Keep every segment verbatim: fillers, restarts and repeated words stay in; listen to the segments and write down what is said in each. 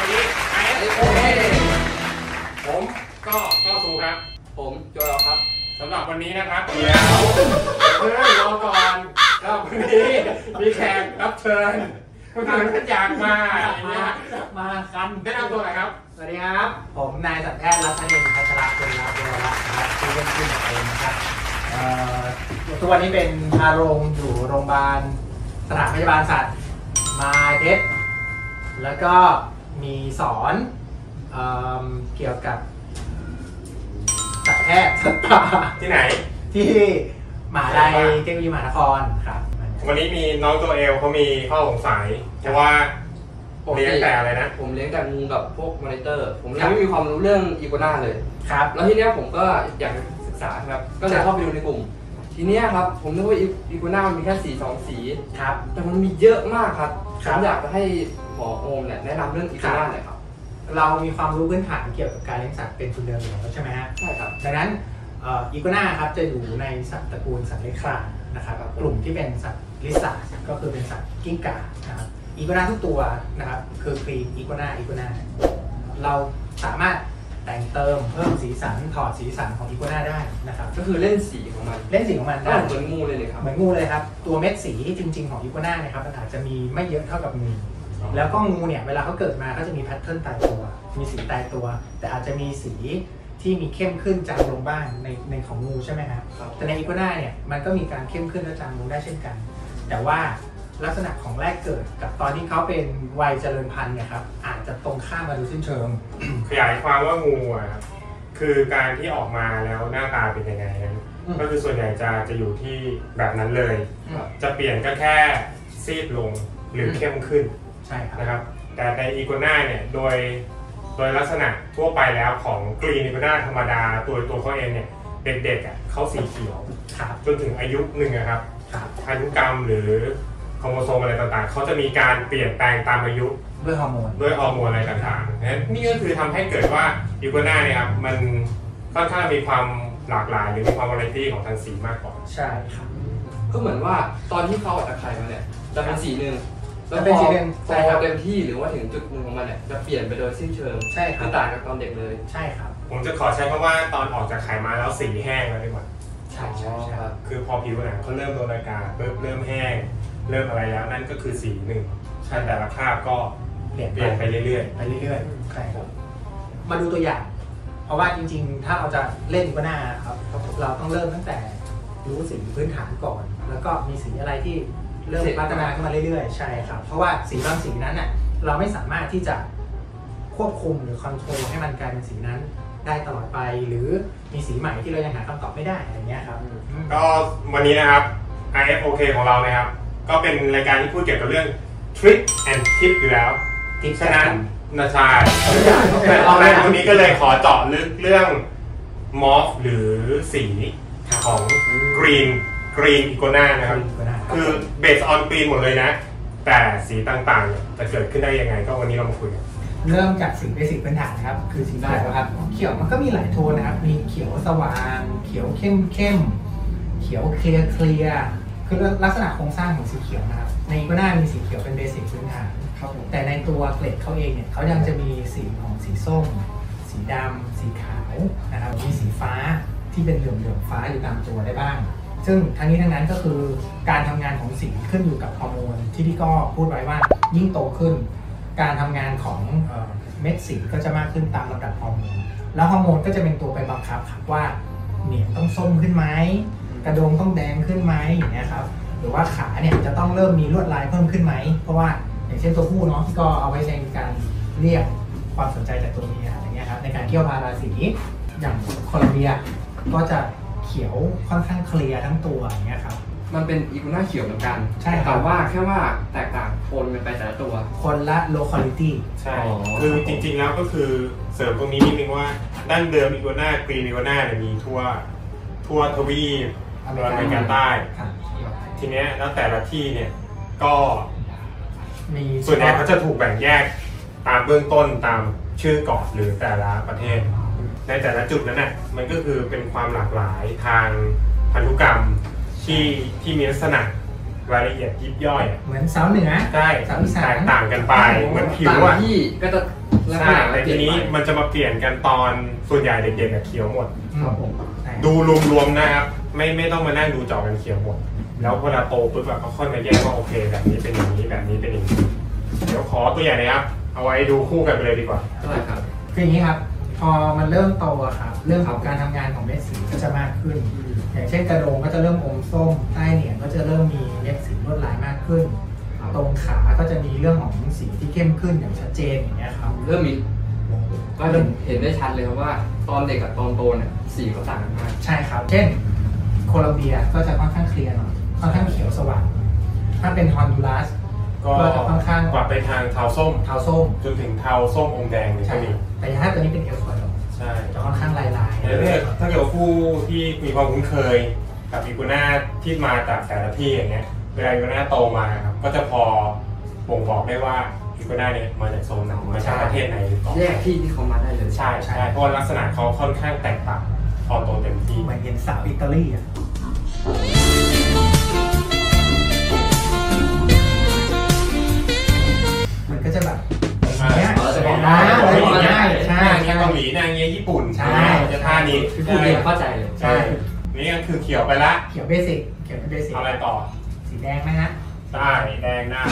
วันนี้ไอ้โอเคผมก็ก็ซูครับผมโจยครับสำหรับวันนี้นะครับเดี๋ยวเพื่อนรอก่อนแล้ววันนี้มีแขกรับเชิญคนอื่นท่านอยากมาอย่างเงี้ยมากันแนะนำตัวหน่อยครับสวัสดีครับผมนายสัตวแพทย์รัตนินทร์พัชรกุลลาภวรัตน์นะครับชื่อเล่นชื่อหมอเองนะครับทุกวันนี้เป็นพาโรงอยู่โรงพยาบาลสถานพยาบาลสัตว์มาเพชรแล้วก็มีสอนเอ่อเกี่ยวกับสัตวแพทย์สัตว์ป่าที่ไหนที่มหาลัยเทคโนโลยีมหานครครับวันนี้มีน้องตัวเอลเขามีข้อสงสัยเพราะว่าเลี้ยงแต่อะไรนะผมเลี้ยงแต่งูกับพวกมอนิเตอร์ผมยังไม่มีความรู้เรื่องอีกัวน่าเลยครับแล้วทีเนี้ยผมก็อยากศึกษาครับก็เลยเข้าไปดูในกลุ่มทีเนี้ยครับผมนึกว่าอีกัวน่ามันมีแค่สีสองสีครับแต่มันมีเยอะมากครับผมอยากจะให้หมอโอมเนี่ยแนะนำเรื่องอีกัวน่าหน่อยครับเรามีความรู้พื้นฐานเกี่ยวกับการเลี้ยงสัตว์เป็นทุนเดิมอยู่แล้วใช่ไหมฮะใช่ครับดังนั้นอีกัวน่าครับจะอยู่ในสัตว์ตระกูลสัตว์เลื้อยคลานนะครับกลุ่มที่เป็นสัตว์ลิซ่าก็คือเป็นสัตว์กิ้งก่านะครับอีกัวน่าทุกตัวนะครับคือครีมอีกัวน่าอีกัวน่าเราสามารถแต่งเติมเพิ่มสีสันถอดสีสันของอีกัวน่าได้นะครับก็คือเล่นสีของมันเล่นสีของมันได้เหมือนงูเลยเลยครับเหมือนงูเลยครับตัวเม็ดสีจริงๆของอีกัวน่าเนี่ยครับมันอาจจะมีไม่เยอะเท่ากับงูแล้วก็งูเนี่ยเวลาเขาเกิดมาเขาจะมีแพทเทิร์นตายตัวมีสีตายตัวแต่อาจจะมีสีที่มีเข้มขึ้นจางลงบ้างในในของงูใช่ไหมครับแต่ในอีกัวน่าเนี่ยมันก็มีการเข้มขึ้นและจางลงได้เช่นกันแต่ว่าลักษณะของแรกเกิดกับตอนที่เขาเป็นวัยเจริญพันธุ์เนี่ยครับอาจจะตรงข้ามมาดูสิ้นเชิงขยายความว่างูอ่ะครับคือการที่ออกมาแล้วหน้าตาเป็นยังไงก็คือส่วนใหญ่จะจะอยู่ที่แบบนั้นเลยจะเปลี่ยนก็แค่ซีดลงหรือเข้มขึ้นใช่ครับนะครับแต่ในอีกัวน่าเนี่ยโดยโดยลักษณะทั่วไปแล้วของกรีนอีกัวน่าธรรมดาตัวตัวเขาเองเนี่ยเด็กๆอ่ะเขาสีเขียวจนถึงอายุหนึ่งนะครับพันธุกรรมหรือโครโมโซมอะไรต่างๆเขาจะมีการเปลี่ยนแปลงตามอายุด้วยฮอร์โมนด้วยฮอร์โมนอะไรต่างๆนี่ก็คือทำให้เกิดว่าอีกัวน่าเนี่ยครับมันค่อนข้างมีความหลากหลายหรือมีความวาไรตี้ของทางสีมากกว่าใช่ครับก็เหมือนว่าตอนที่เขาออกจากไข่มาเนี่ยจะเป็นสีหนึ่งแล้วพอพอเต็มที่หรือว่าถึงจุดหนึ่งของมันเนี่ยจะเปลี่ยนไปโดยสิ้นเชิงใช่ครับต่างกับตอนเด็กเลยใช่ครับผมจะขอใช้คำว่าตอนออกจากไข่มาแล้วสีแห้งแล้วดีกว่าใช่ใช่ครับคือพอผิวหนังเขาเริ่มโดนอากาศเริ่มแห้งเริ่มอะไรแล้วนั่นก็คือสีหนึ่งแต่ละภาพก็เปลี่ยนเปลี่ยนไปเรื่อยๆไปเรื่อยๆใช่ครับมาดูตัวอย่างเพราะว่าจริงๆถ้าเราจะเล่นอีกัวน่าครับเราต้องเริ่มตั้งแต่รู้สีพื้นฐานก่อนแล้วก็มีสีอะไรที่เริ่มพัฒนาขึ้นมาเรื่อยๆใช่ครับเพราะว่าสีบางสีนั้นน่ะเราไม่สามารถที่จะควบคุมหรือคอนโทรลให้มันกลายเป็นสีนั้นได้ตลอดไปหรือมีสีใหม่ที่เรายังหาคำตอบไม่ได้อะไรเงี้ยครับก็วันนี้นะครับ ไอ เอฟ โอ เค ของเรานะครับก็เป็นรายการที่พูดเกี่ยวกับเรื่อง Trick and Tip อยู่แล้วฉะนั้นนาชาแต่ตอนแรกวันนี้ก็เลยขอเจาะลึกเรื่องมอฟหรือสีของ Green Green Iguana นะครับคือเบสออนกรีนหมดเลยนะแต่สีต่างๆจะเกิดขึ้นได้ยังไงก็วันนี้เรามาคุยกันเริ่มจากสีเบสิกพื้นฐานนะครับคือสีเขียวครับเขียวมันก็มีหลายโทนนะครับมีเขียวสว่างเขียวเข้มเข้มเขียวเคลียร์เคลียร์คือลักษณะโครงสร้างของสีเขียวนะครับในอีกัวน่ามีสีเขียวเป็นเบสิกพื้นฐานครับแต่ในตัวเกล็ดเขาเองเนี่ยเขายังจะมีสีของสีส้มสีดำสีขาวนะครับมีสีฟ้าที่เป็นเหลืองๆฟ้าอยู่ตามตัวได้บ้างซึ่งทั้งนี้ทั้งนั้นก็คือการทำงานของสีขึ้นอยู่กับฮอร์โมนที่พี่ก็พูดไว้ว่ายิ่งโตขึ้นการทำงานของเม็ดสีก็จะมากขึ้นตามลำดับฮอร์โมนแล้วฮอร์โมนก็จะเป็นตัวไปบังคับครับว่าเหนียงต้องส้มขึ้นไหมกระโดงต้องแดงขึ้นไหมอย่างเงี้ยครับหรือว่าขาเนี่ยจะต้องเริ่มมีลวดลายเพิ่มขึ้นไหมเพราะว่าอย่างเช่นตัวผู้เนาะที่ก็เอาไว้ในการเรียกความสนใจจากตัวเมียอะไรเงี้ยครับในการเกี่ยวพาราสีอย่างโคลัมเบียก็จะเขียวค่อนข้างเคลียร์ทั้งตัวอย่างเงี้ยครับมันเป็นอีกัวน่าเขียวเหมือนกันใช่แต่ว่าแค่ว่าแตกต่างโทนมันไปแต่ละตัวคนละ locality ใช่คือจริงๆแล้วก็คือเสริมตรงนี้นิดนึงว่าดั้งเดิมอีกัวน่ากรีนอีกัวน่าเนี่ยมีทั่วทั่วทวีปอเมริกาใต้ทีเนี้ยแล้วแต่ละที่เนี่ยก็มีส่วนใหญ่เขาจะถูกแบ่งแยกตามเบื้องต้นตามชื่อเกาะหรือแต่ละประเทศในแต่ละจุดนั้นน่ะมันก็คือเป็นความหลากหลายทางพันธุกรรมที่ที่มีลักษณะรายละเอียดยิบย่อยเหมือนสาวเหนือใช่สาวอีสานแตกต่างกันไปเหมือนผิวอ่ะที่ก็จะใช่แต่ทีนี้มันจะมาเปลี่ยนกันตอนส่วนใหญ่เด็กๆเขียวหมดครับผมดูรวมๆนะครับไม่ไม่ต้องมานั่งดูจอกันเขียวหมดแล้วเวลาโตปุ๊บแบบก็ค่อยมาแยกว่าโอเคแบบนี้เป็นอย่างนี้แบบนี้เป็นอย่างนี้เดี๋ยวขอตัวอย่างนะครับเอาไว้ดูคู่กันไปเลยดีกว่าใช่ครับคืออย่างนี้ครับพอมันเริ่มโตครับเรื่องของการทำงานของเม็ดสีก็จะมากขึ้นอย่างเช่นกระโดงก็จะเริ่มอมส้มใต้เหนียงก็จะเริ่มมีเม็ดสีลวดลายมากขึ้นตรงขาก็จะมีเรื่องของสีที่เข้มขึ้นอย่างชัดเจนอย่างเงี้ยครับเริ่มมีก็เริ่มเห็นได้ชัดเลยครับว่าตอนเด็กกับตอนโตเนี่ยสีก็ต่างกันมากใช่ครับเช่นโคลัมเบียก็จะค่อนข้างเคลียร์หน่อยค่อนข้างเขียวสว่างถ้าเป็นฮอนดูรัสก็จะค่อนข้างกว่าไปทางเทาส้มเทาส้มจนถึงเทาส้มอมแดงเลยใช่ไหมแต่ถ้าตัวนี้เป็นเอลคอยด์ใช่จะค่อนข้างลายลายถ้าเกิดผู้ที่มีความคุ้นเคยกับอีกัวน่าที่มาจากแต่ละที่อย่างเงี้ยเวลาอีกัวน่าโตมาครับก็จะพอบ่งบอกได้ว่าอีกัวน่าเนี่ยมาจากโซนไหนมาจากประเทศไหนหรือเปล่าแยกที่ที่เขามาได้เลยใช่ใช่เพราะลักษณะเขาค่อนข้างแตกต่างพอโตเต็มที่เหมือนเห็นสาวอิตาลีอ่ะมันก็จะแบบเนี่ยจะบอกได้ใช่ใช่ใช่เกาหลีนางเงี้ยญี่ปุ่นใช่จะท่านี้คือพูดเองเข้าใจเลยใช่นี่ก็คือเขียวไปละเขียวเบสิกเขียวเบสิกอะไรต่อสีแดงไหมฮะได้แดงหน้า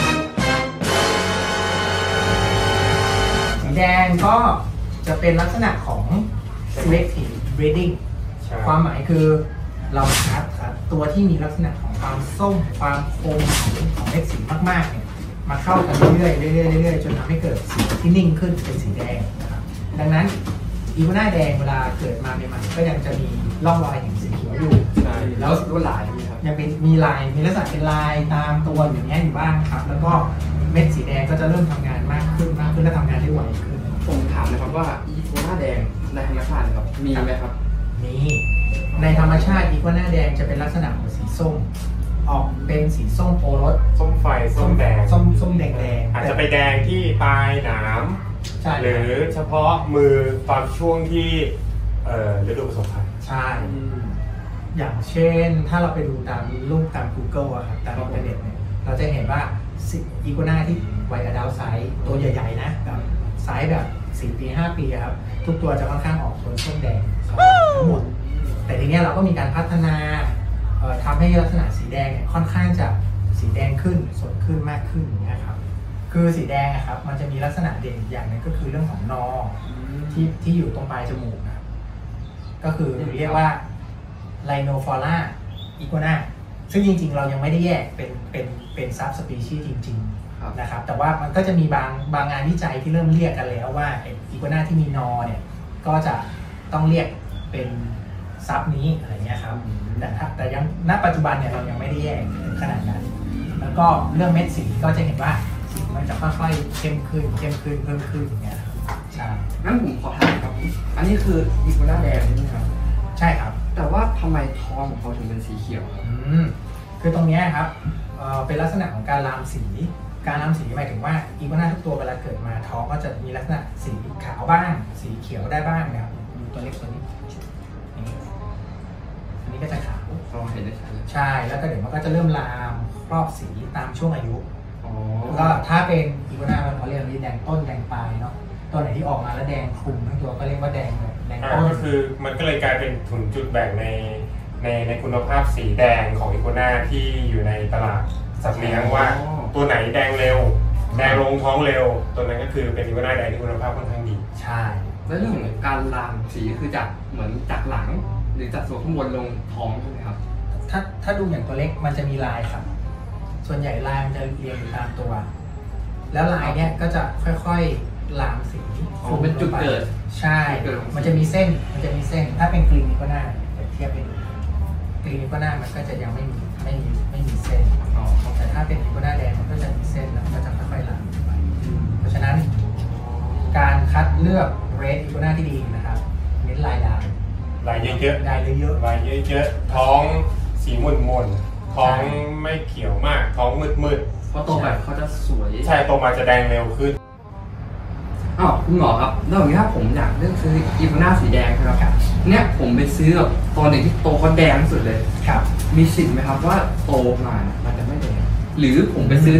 สีแดงก็จะเป็นลักษณะของ selective breeding ความหมายคือเราคัดตัวที่มีลักษณะของความส้มความคมของเม็ดสีมากๆเนี่ยมาเข้ากันเรื่อยๆเรื่อยๆเรื่อยๆจนทำให้เกิดสีที่นิ่งขึ้นเป็นสีแดงนะครับดังนั้นอีกัวน่าแดงเวลาเกิดมาใหม่ๆก็ยังจะมีร่องรอยแห่งสีเขียวอยู่แล้วลวดลายนี่ครับยังเป็นมีลายมีลักษณะเป็นลายตามตัวอย่างเงี้ยอยู่บ้างครับแล้วก็เม็ดสีแดงก็จะเริ่มทำงานมากขึ้นมากขึ้นและทำงานได้ไวขึ้นผมถามนะครับว่าอีกัวน่าแดงในธรรมชาติครับมีไหมครับมีในธรรมชาติอีกัวน่าแดงจะเป็นลักษณะของสีส้มออกเป็นสีส้มโอรสส้มไฟส้มแดงส้มส้มแดงแดงอาจจะไปแดงที่ปลายหนามหรือเฉพาะมือตอนช่วงที่เอ่อฤดูผสมพันธุ์ใช่อย่างเช่นถ้าเราไปดูตามรูปตาม Google อะครับตามอินเทอร์เน็ตเนี่ยเราจะเห็นว่าอีกัวน่าที่วัยอดัลต์ไซส์ตัวใหญ่ๆนะแบบไซส์แบบสี่ปีห้าปีครับทุกตัวจะค่อนข้างออกโทนส้มแดงทั้งหมดแต่ทีนี้เราก็มีการพัฒนาทำให้ลักษณะสีแดงเนี่ยค่อนข้างจะสีแดงขึ้นสดขึ้นมากขึ้นอย่างเงี้ยครับคือสีแดงครับมันจะมีลักษณะเด่นอย่างนึงก็คือเรื่องของนอที่ที่อยู่ตรงปลายจมูกนะครับก็คือเรียกว่าไลโนฟอร่าอีกัวน่าซึ่งจริงๆเรายังไม่ได้แยกเป็นเป็นเป็นซับสปีชีส์จริงๆนะครับแต่ว่ามันก็จะมีบางบางงานวิจัยที่เริ่มเรียกกันแล้วว่าอีกัวน่าที่มีนอเนี่ยก็จะต้องเรียกเป็นซับนี้อะไรเงี้ยครับแต่แต่ยังณปัจจุบันเนี่ยเรายังไม่ได้แยกขนาดนั้นแล้วก็เรื่องเม็ดสีก็จะเห็นว่าสีมันจะค่อยๆเข้มขึ้นเข้มขึ้นเพิ่มขึ้นอย่างเงี้ยใช่งั้นผมขอถามครับอันนี้คืออีกัวน่าแดงใช่ไหมครับใช่ครับแต่ว่าทำไมท้องของเขาถึงเป็นสีเขียวอืมคือตรงนี้ครับเอ่อเป็นลักษณะของการลามสีการลามสีหมายถึงว่าอีกัวน่าทุกตัวเวลาเกิดมาท้องก็จะมีลักษณะสีขาวบ้างสีเขียวได้บ้างนะครับตัวเล็กตัวนี้อันนี้ก็จะขาวเห็นได้ชัดใช่แล้วก็เดี๋ยวมันก็จะเริ่มลามครอบสีตามช่วงอายุแล้วก็ถ้าเป็นอีกัวน่าเขาเรียกว่าแดงต้นแดงปลายเนาะตัวไหนที่ออกมาแล้วแดงคลุมทั้งตัวก็เรียกว่าแดงแดงต้นก็คือมันก็เลยกลายเป็นถุนจุดแบ่งในในในคุณภาพสีแดงของอีกัวน่าที่อยู่ในตลาดสัตว์เลี้ยงว่าตัวไหนแดงเร็วแดงลงท้องเร็วตัวนั้นก็คือเป็นอีกัวน่าแดงที่คุณภาพค่อนข้างดีใช่แล้วเรื่องของการลามสีคือจากเหมือนจากหลังหรือจากส่วนข้างบนลงท้องใช่ไหมครับถ้าถ้าดูอย่างตัวเล็กมันจะมีลายครับส่วนใหญ่ลายมันจะเรียงอยู่ตามตัวแล้วลายเนี้ยก็จะค่อยๆลามสีเป็นจุดเกิดใช่มันจะมีเส้นมันจะมีเส้นถ้าเป็นกรีนอีกัวน่าเทียบเป็นกรีนอีกัวน่ามันก็จะยังไม่มีไม่มีไม่มีเส้นแต่ถ้าเป็นอีกัวน่าแดงมันก็จะมีเส้นแล้วก็จะค่อยๆลามไปเพราะฉะนั้นการคัดเลือกเรดอีกัวน่าที่ดีนะครับเน้นลายลายลายเยอะๆลายเยอะๆลายเยอะๆท้องสีม่นๆท้องไม่เขียวมากท้องมืดๆเพราะโตแบบเขาจะสวยใช่โตมาจะแดงเร็วขึ้นอ้าวคุณหมอครับนอกจากนี้ถ้าผมอยากเลือกซื้ออีกัวน่าสีแดงครับเนี่ยผมไปซื้อแบบตอนเด็กที่โตเขาแดงที่สุดเลยครับมีสิทธิ์ไหมครับว่าโตมามันจะไม่แดงหรือผมไปซื้อที่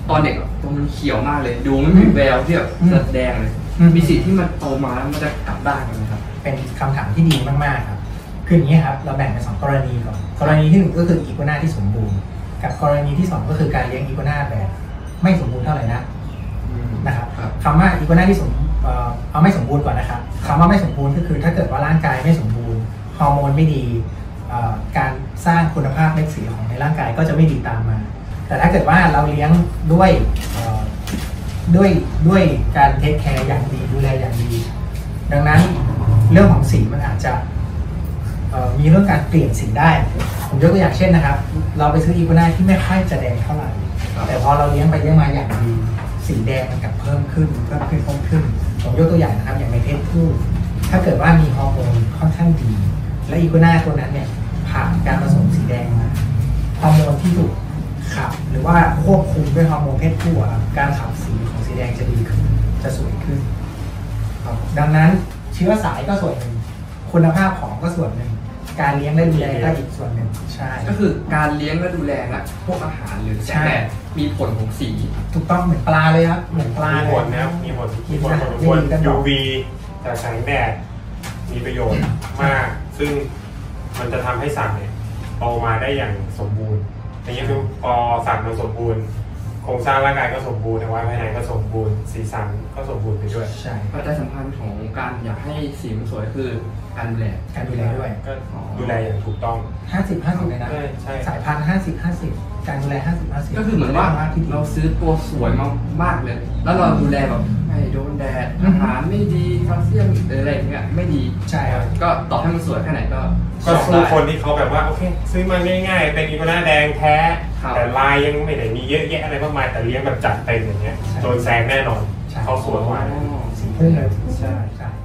ตอนเด็กตัวมันเขียวมากเลยดูไม่มีแววที่แบบจะแดงเลยมีสิทธิ์ที่มันโตมาแล้วมันจะกลับด้านไหมครับเป็นคำถามที่ดีมากๆครับคืออย่างนี้ครับเราแบ่งเป็นสองกรณีก่อนกรณีที่หนึ่งก็คืออีกัวน่าที่สมบูรณ์กับกรณีที่สองก็คือการเลี้ยงอีกัวน่าแบบไม่สมบูรณ์เท่าไหร่นะนะครับคำว่าอีกัวน่าที่สมเอาไม่สมบูรณ์ก่อนนะครับคำว่าไม่สมบูรณ์ก็คือถ้าเกิดว่าร่างกายไม่สมบูรณ์ฮอร์โมนไม่ดีการสร้างคุณภาพเม็ดสีของในร่างกายก็จะไม่ดีตามมาแต่ถ้าเกิดว่าเราเลี้ยงด้วยด้วยด้วยการเทคแคร์อย่างดีดูแลอย่างดีดังนั้นเรื่องของสีมันอาจจะมีเรื่องการเปลี่ยนสีได้ผมยกตัวอย่างเช่นนะครับเราไปซื้ออีกัวน่าที่ไม่ค่อยจะแดงเท่าไหร่แต่พอเราเลี้ยงไปเลี้ยงมาอย่างดีสีแดงมันกลับเพิ่มขึ้นเพิ่มขึ้นเพิ่มขึ้นผมยกตัวอย่างนะครับอย่างในเพศผู้ถ้าเกิดว่ามีฮอร์โมนค่อนข้างดีและอีกัวน่าตัวนั้นเนี่ยผ่านการผสมสีแดงมาฮอร์โมนที่ถูกขับหรือว่าควบคุมด้วยฮอร์โมนเพศผู้การขับสีของสีแดงจะดีขึ้นจะสวยขึ้นดังนั้นเชื้อสายก็ส่วนหนึ่งคุณภาพของก็ส่วนหนึ่งการเลี้ยงและดูแลก็อีกส่วนหนึ่งใช่ก็คือการเลี้ยงและดูแลนะพวกอาหารหรือแสงแดดมีผลของสีถูกต้องเหมือนปลาเลยครับเหมือนปลามีผลนะครับมีผลมีผลของผล ยู วี จากแสงแดดมีประโยชน์มากซึ่งมันจะทำให้สัตว์เนี่ยโตมาได้อย่างสมบูรณ์อย่างนี้คือพอสัตว์มันสมบูรณ์โครงสร้างร่างกายก็สมบูรณ์อวัยวะภายในก็สมบูรณ์สีสันก็สมบูรณ์ไปด้วยใช่ปัจจัยสำคัญของการอยากให้สีมันสวยคือการดูแลการดูแลด้วยก็ดูแลอย่างถูกต้องห้าสิบ ห้าสิบเลยนะสายพันธุ์ห้าสิบ ห้าสิบการดูแลห้าสิบ ห้าสิบก็คือเหมือนว่าเราซื้อตัวสวยมากๆเลยแล้วเราดูแลแบบไม่โดนแดดอาหารไม่ดีแคลเซียมหรืออะไรอย่างเงี้ยไม่ดีใช่ครับก็ต่อให้มันสวยแค่ไหนก็ก็สู้คนที่เขาแบบว่าโอเคซื้อมาง่ายๆเป็นอีกัวน่าแดงแท้แต่ลายยังไม่ได้มีเยอะแยะอะไรมากมายแต่เลี้ยงแบบจัดเต็มอย่างเงี้ยโดนแซงแน่นอนเขาสวยกว่าสีพุ่งเลยใช่ใช่